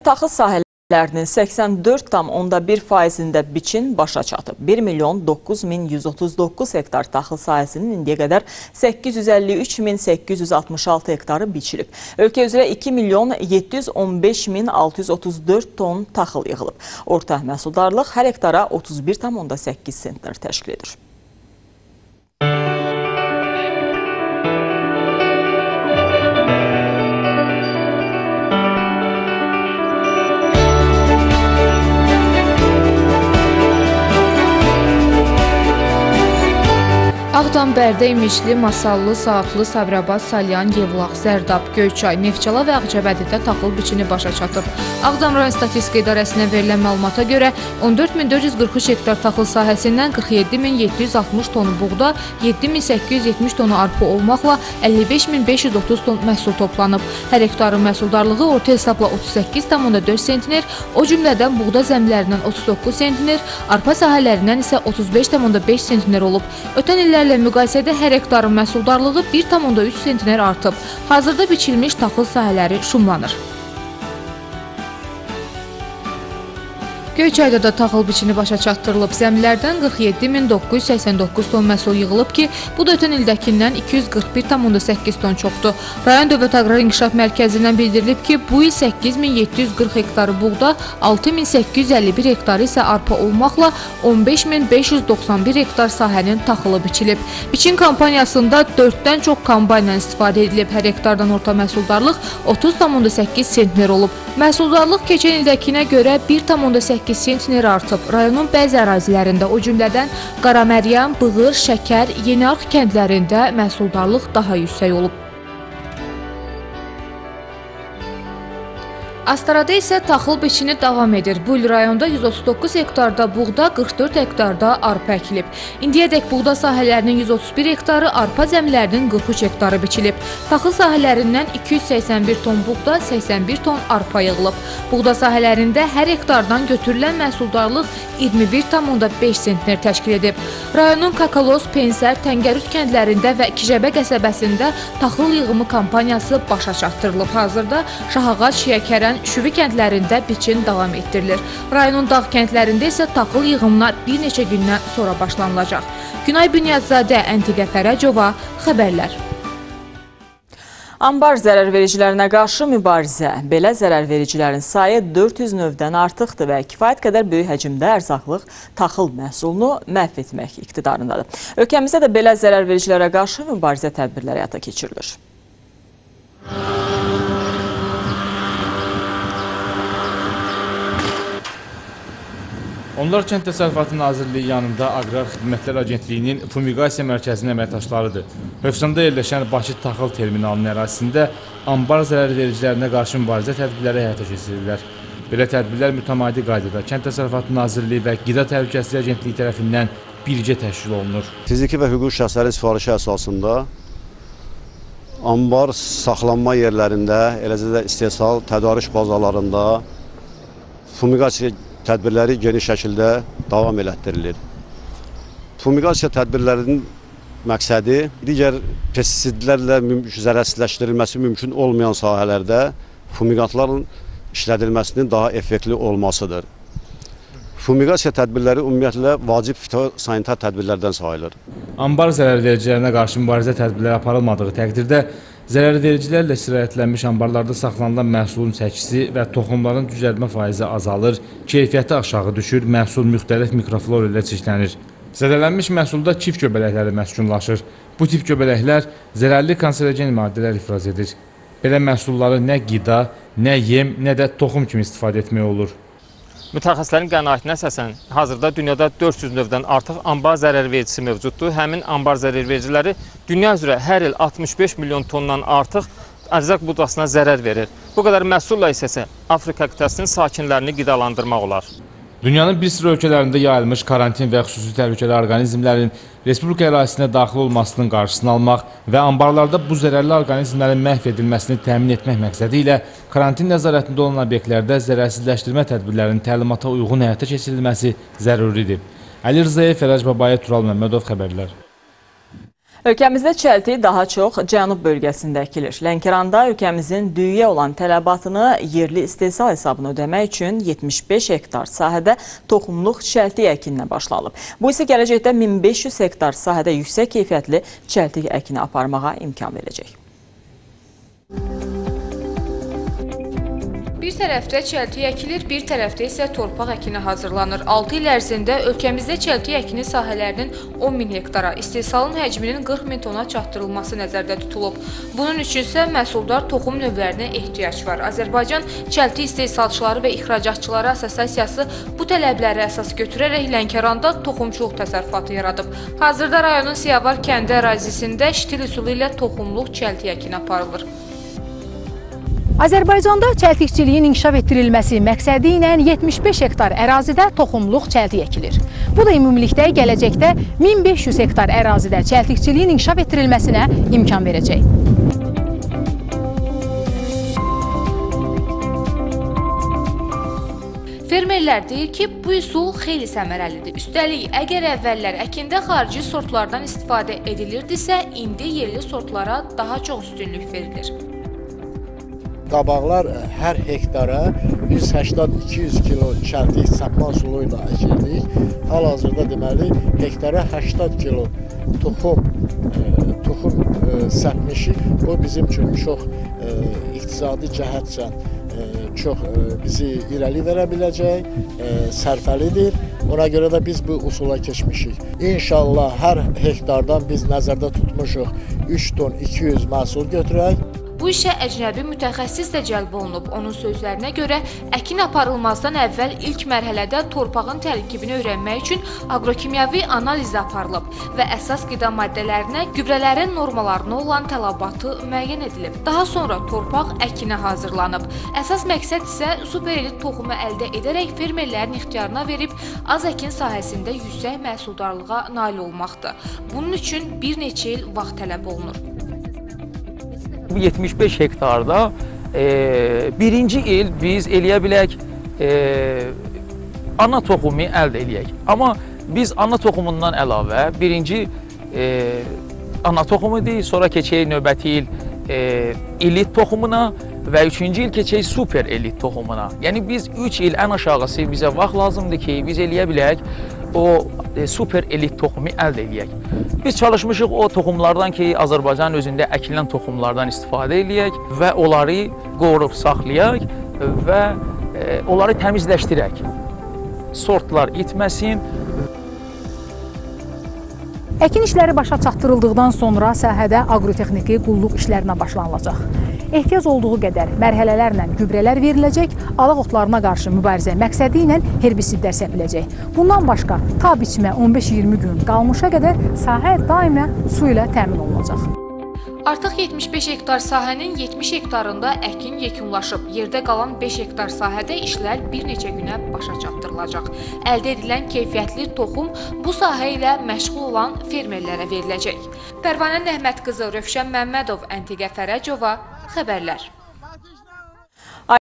Taxıl sahələrinin 84,1%-də biçin başa çatıb. 1.009.139 hektar taxıl sahəsinin indiyə qədər 853.866 hektarı biçilib. Ölkə üzrə 2.715.634 ton taxıl yığılıb. Orta məhsuldarlıq hər hektara 31,8 sentner təşkil edir. Ağdam, Bərdə, İmişli, Masallı, Saatlı, Sabirabad, Salyan, Yevlax, Zərdab, Göyçay, Neftçala və Ağcabədidə taxıl biçini başa çatıb. Ağdam rayon statistika idarəsinə verilən məlumata görə 14.443 hektar taxıl sahəsindən 47.760 tonu buğda, 7.870 tonu arpa olmaqla 55.530 ton məhsul toplanıb. Hər hektarın məhsuldarlığı orta hesabla 38,4 sentner, o cümlədən buğda zəmlərindən 39 sentner, arpa sahələrindən isə 35,5 sentner olub. Ötən illərlə müqayisədə hər hektarın məhsuldarlığı 1,3 sentner artıb. Hazırda biçilmiş taxıl sahələri şumlanır. Göyçayda da taxıl biçini başa çatdırılıb. Zəmilərdən 47.989 ton məhsul yığılıb ki, bu da ötən ildəkindən 241,8 ton çoxdur. Rayon Dövlət Aqrar İnkişaf Mərkəzindən bildirilib ki, bu il 8.740 hektarı buğda, 6.851 hektarı isə arpa olmaqla 15.591 hektar sahənin taxılı biçilib. Biçin kampaniyasında 4-dən çox kombaynla istifadə edilib. Hər hektardan orta məhsuldarlıq 30,8 sentner olub. Məhsuldarlıq keçən ildəkinə görə 1,8 sentner artıb. Rayonun bəzi ərazilərində, o cümlədən Qaraməryəm, Bığır, Şəkər, Yeniarx kəndlərində məhsuldarlıq daha yüksək olub. Astarada isə taxıl biçini davam edir. Bu il rayonda 139 hektarda buğda, 44 hektarda arpa əkilib. İndiyədək buğda sahələrinin 131 hektarı, arpa zəmilərinin 43 hektarı biçilib. Taxıl sahələrindən 281 ton buğda, 81 ton arpa yığılıb. Buğda sahələrində hər hektardan götürülən məhsuldarlıq 21,5 sentner təşkil edib. Rayonun Kakalos, Pensər, Təngərüd kəndlərində və Kicəbə qəsəbəsində taxıl yığımı kampaniyası başa çatdırılıb. Hazırda Şahağac, Şiyəkərən, Şüvi kəndlərində biçin davam etdirilir. Rayonun dağ kəndlərində isə taxıl yığımına bir neçə gündən sonra başlanılacaq. Günay Bünyadzadə, Əntiqə Fərəcova, xəbərlər. Ambar zərərvericilərinə qarşı mübarizə. Belə zərərvericilərin sayı 400 növdən artıqdır və kifayət qədər böyük həcmdə ərzaqlıq taxıl məhsulunu məhv etmək iqtidarındadır. Ölkəmizdə də belə zərərvericilərə qarşı mübarizə tədbirləri həyata keçirilir. Onlar Kənd Təsərrüfatı Nazirliyi yanında Aqrar Xidmətlər Agentliyinin fumigasiya mərkəzinin əməkdaşlarıdır. Hövsanda yerləşən Bakı Taxıl Terminalının ərazisində ambar zərərvericilərinə qarşı mübarizə tədbirləri həyata keçirirlər. Belə tədbirlər mütəmadi qaydada Kənd Təsərrüfatı Nazirliyi və Qida Təhlükəsizliyi Agentliyi tərəfindən birgə təşkil olunur. Fiziki və hüquqi şəxslərin sifarişi əsasında ambar saxlanma yerlərində, eləcə də istehsal tədarük bazalarında fumigasiya tədbirləri geniş şəkildə davam elətdirilir. Fumigasiya tədbirlərinin məqsədi digər pestisidlərlə zərərsizləşdirilməsi mümkün olmayan sahələrdə fumigantların işlədilməsinin daha effektli olmasıdır. Fumigasiya tədbirləri ümumiyyətlə vacib fitosanitar tədbirlərdən sayılır. Ambar zərərvericilərinə qarşı mübarizə tədbirləri aparılmadığı təqdirdə zərərvericilərlə istirahətlənmiş ambarlarda saxlanılan məhsulun çəkisi və toxumların düzəltmə faizi azalır, keyfiyyəti aşağı düşür, məhsul müxtəlif mikroflora ilə çirklənir. Zədələnmiş məhsulda çift göbələkləri məskunlaşır. Bu tip göbələklər zərərli kanserogen maddələr ifraz edir. Belə məhsulları nə qida, nə yem, nə də toxum kimi istifadə etmək olur. Mütəxəssislərin qənaətinə əsasən hazırda dünyada 400 növdən artıq ambar zərərvericisi mövcuddur. Həmin ambar zərərvericiləri dünya üzrə hər il 65 milyon tondan artıq ərzaq budasına zərər verir. Bu qədər məhsulla isə Afrika qitəsinin sakinlərini qidalandırmaq olar. Dünyanın bir sıra ölkələrində yayılmış karantin və xüsusi təhlükəli orqanizmlərin Respublika ərazisinə daxil olmasının qarşısını almaq və ambarlarda bu zərərli orqanizmlərin məhv edilməsini təmin etmək məqsədi ilə karantin nəzarətində olan obyektlərdə zərərsizləşdirmə tədbirlərinin təlimata uyğun həyata keçirilməsi zəruridir. Əli Rzayev, Fərəc Babayev, Tural Məmmədov xəbərlər. Ölkəmizdə çəlti daha çox cənub bölgəsində əkilir. Lənkəranda ölkəmizin düyüyə olan tələbatını yerli istehsal hesabına ödəmək üçün 75 hektar sahədə toxumluq çəltik əkininə başlanılıb. Bu isə gələcəkdə 1500 hektar sahədə yüksək keyfiyyətli çəltik əkini aparmağa imkan verəcək. Bir tərəfdə çəltik əkilir, bir tərəfdə isə torpaq əkini hazırlanır. 6 il ərzində ölkəmizdə çəltik əkini sahələrinin 10 min hektara, istehsalın həcminin 40 min tona çatdırılması nəzərdə tutulub. Bunun üçün isə məhsuldar toxum növlərinə ehtiyac var. Azərbaycan Çəltik İstehsalçıları və İxracatçıları Assosiasiyası bu tələbləri əsas götürərək Lənkəranda toxumçuluq təsərrüfatı yaradıb. Hazırda rayonun Siyavar kəndi ərazisində ştil üsulu ilə toxumluq çəltik əkini aparılır. Azərbaycanda çəltikçiliyin inkişaf etdirilməsi məqsədi ilə 75 hektar ərazidə toxumluq çəltik əkilir. Bu da ümumilikdə gələcəkdə 1500 hektar ərazidə çəltikçiliyin inkişaf etdirilməsinə imkan verəcək. Fermerlər deyir ki, bu üsul xeyli səmərəlidir. Üstəlik, əgər əvvəllər əkində xarici sortlardan istifadə edilirdisə, indi yerli sortlara daha çox üstünlük verilir. Qabaqlar hər hektara 180-200 kilo çəltik səpma üsulu ilə əkildik. Hal-hazırda deməli hektara 80 kilo toxum səpmişik. Bu bizim üçün çox iqtisadi cəhətcə çox bizi irəli verə biləcək, sərfəlidir. Ona görə də biz bu usula keçmişik. İnşallah hər hektardan biz nəzərdə tutmuşuq 3 ton 200 məhsul götürək. Bu işə əcnəbi mütəxəssis də cəlb olunub. Onun sözlərinə görə əkin aparılmazdan əvvəl ilk mərhələdə torpağın tərkibini öyrənmək üçün aqrokimyəvi analiz aparılıb və əsas qida maddələrinə, gübrələrin normalarına olan tələbatı müəyyən edilib. Daha sonra torpaq əkinə hazırlanıb. Əsas məqsəd isə super elit toxumu əldə edərək fermerlərin ixtiyarına verib az əkin sahəsində yüksək məhsuldarlığa nail olmaqdır. Bunun üçün bir neçə il vaxt tələb olunur. Bu 75 hektarda birinci il biz eləyə bilək ana toxumu əldə eləyək. Amma biz ana toxumundan əlavə birinci ana toxumu deyil, sonra keçək növbəti il elit toxumuna və üçüncü il keçək super elit toxumuna. Yəni biz 3 il ən aşağısı bizə vaxt lazımdır ki, biz eləyə bilək o super elit toxumu əldə eləyək. Biz çalışmışıq o toxumlardan ki, Azərbaycan özündə əkilən toxumlardan istifadə eləyək və onları qorub saxlayaq və onları təmizləşdirək. Sortlar itməsin. Əkin işləri başa çatdırıldıqdan sonra sahədə aqrotexniki qulluq işlərinə başlanılacaq. Ehtiyac olduğu qədər mərhələlərlə gübrələr veriləcək, alaq otlarına qarşı mübarizə məqsədi ilə herbisidlər səpiləcək. Bundan başqa, ta biçmə 15-20 gün qalmışa qədər sahə daimə su ilə təmin olunacaq. Artıq 75 hektar sahənin 70 hektarında əkin yekunlaşıb. Yerdə qalan 5 hektar sahədə işlər bir neçə günə başa çatdırılacaq. Əldə edilən keyfiyyətli toxum bu sahə ilə məşğul olan fermerlərə veriləcək. Pərvanə Nəhmət qızı, Rövşən Məmmədov, Əntiqə Fərəcova, xəbərlər.